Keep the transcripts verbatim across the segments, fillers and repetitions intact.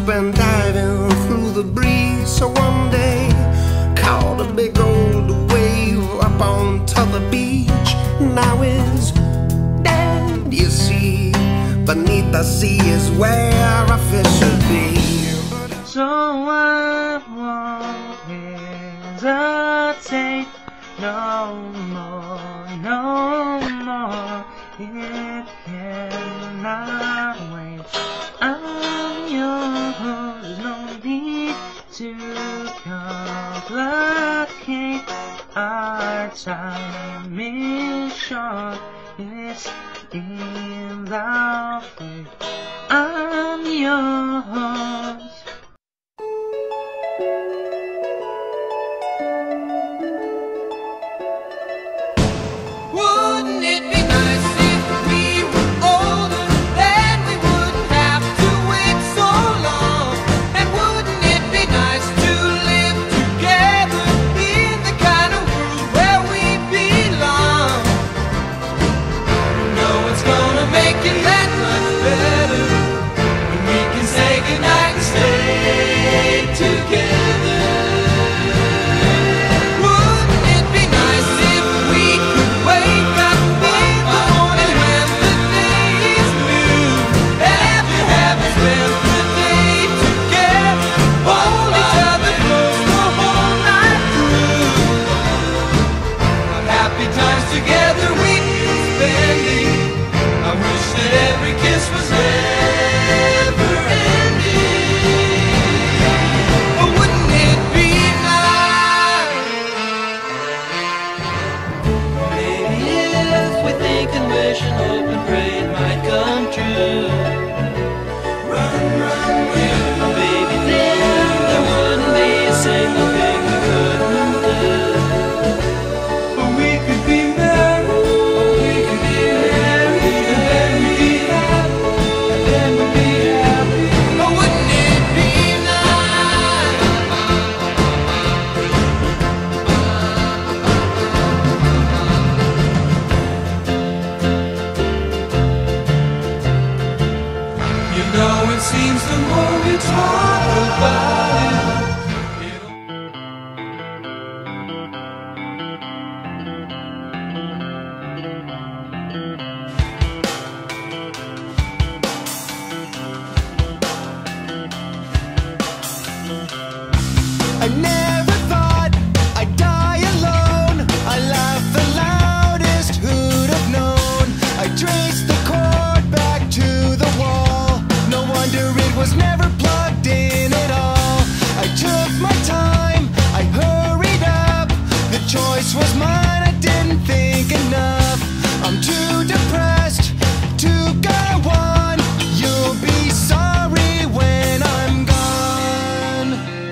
scuba diving through the breeze. So one day, caught a big old wave up onto the beach. Now it's dead, you see. Beneath the sea is where a fish should be. So I won't hesitate no more, no more. It cannot wait. I'm yours, there's no need to complicate. Our time is short, it's in the fate. I'm yours. Wouldn't it be nice if we were older, then we wouldn't have to wait so long? And wouldn't it be nice to live together in the kind of world where we belong? No one's gonna make it that much better when we can say goodnight and stay together. Wouldn't it be nice if we could wake up in the morning when the day is new, and after having spent the day together, hold each other close the whole night through? What happy times together we've been spending. I wish that every kiss was never ending. But wouldn't it be nice? Maybe if we think and wish and hope and pray it might come true. Run, run, will, baby, then there wouldn't be a single thing we couldn't do. But we could be married, we could be married, and then we'd be happy, and then we'd be happy. But wouldn't it be nice? You know, it seems the more we talk about it, it'll I never thought I'd die alone. I laughed the loudest, who'd have known? I traced the cord back to the wall. No wonder it was never plugged in at all. I took my time, I hurried up. The choice was mine, I didn't think enough. I'm too depressed to go on. You'll be sorry when I'm gone.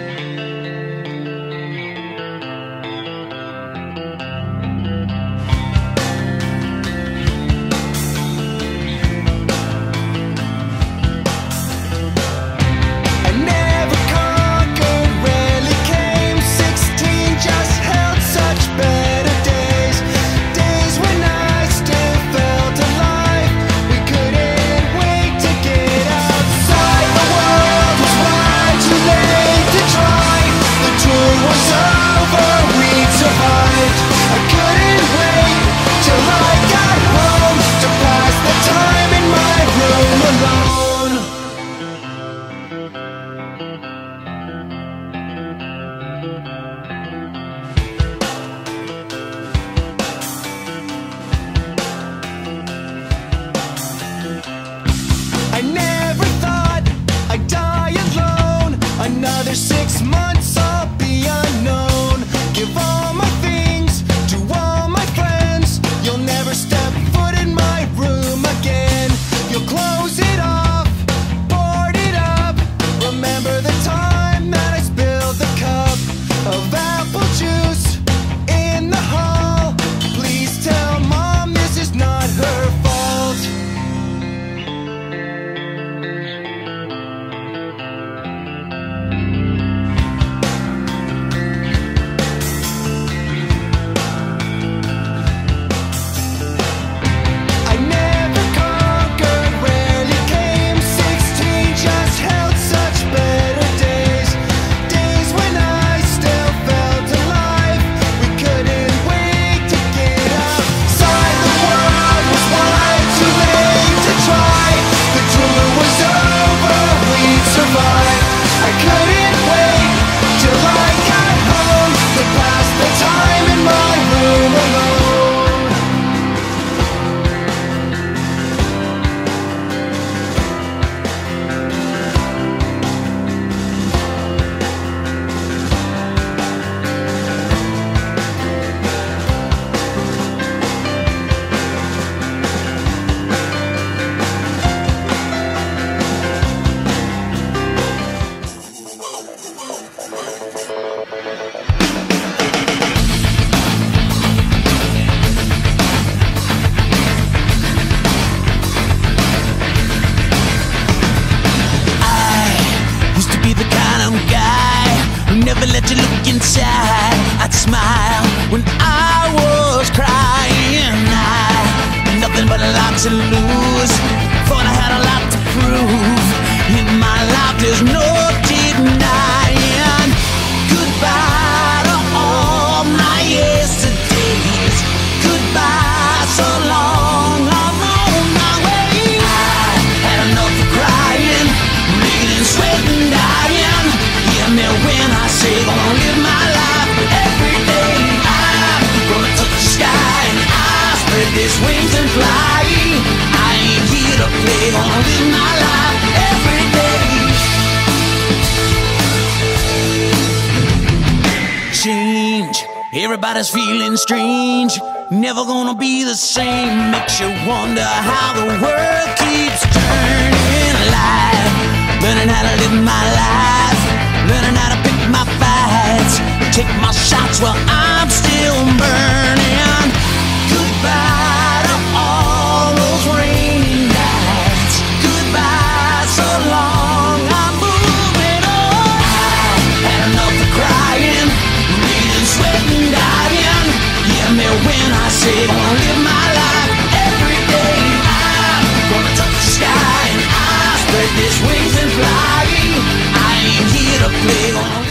I never conquered, rarely came. Sixteen just held such better days. Days when I still felt alive. We couldn't wait to get outside. The world was far too late to try. The tour was over, we'd survived. I couldn't wait till I got home to pass the time in my room alone. I never thought I'd die alone. Another six months I'll be unknown. Give all my things to all my friends. You'll never step foot in my room again. You'll close it off, board it up. Remember the time that I spilled the cup of apple juice in the hall. Please tell Mom this is not her fault. lose. Thought I had a lot to prove. In my life there's no denying. Goodbye to all my yesterdays. Goodbye, so long, I'm on my way. I had enough of crying, bleeding, sweating, dying. Hear me when I say gonna live my life every day. I'm gonna touch the sky and I spread these wings and fly. I ain't here to play, gonna live my life every day. Change, everybody's feeling strange. Never gonna be the same. Makes you wonder how the world keeps turning. Life, learning how to live my life, learning how to pick my fights, take my shots while I'm still burning. Goodbye to all those rainy nights. Goodbye, so long, I'm moving on. I had enough of crying, bleeding, sweating, dying. Hear me when I say gonna live my life every day. I'm gonna touch the sky and I spread these wings and fly. I ain't here to play, gonna